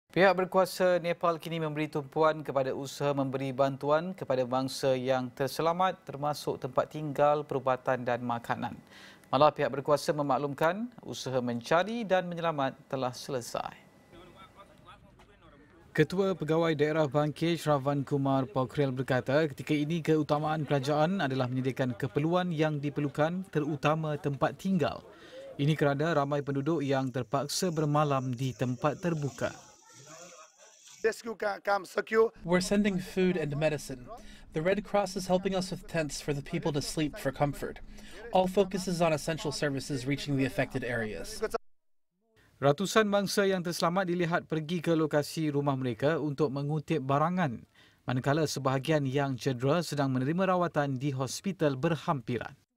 Pihak berkuasa Nepal kini memberi tumpuan kepada usaha memberi bantuan kepada mangsa yang terselamat termasuk tempat tinggal, perubatan dan makanan. Malah pihak berkuasa memaklumkan usaha mencari dan menyelamat telah selesai. Ketua Pegawai Daerah Bangkit Shravan Kumar Pokhrel berkata ketika ini keutamaan kerajaan adalah menyediakan keperluan yang diperlukan terutama tempat tinggal. Ini kerana ramai penduduk yang terpaksa bermalam di tempat terbuka. We're sending food and medicine. The Red Cross is helping us with tents for the people to sleep for comfort. All focus is on essential services reaching the affected areas. Ratusan mangsa yang terselamat dilihat pergi ke lokasi rumah mereka untuk mengutip barangan, manakala sebahagian yang cedera sedang menerima rawatan di hospital berhampiran.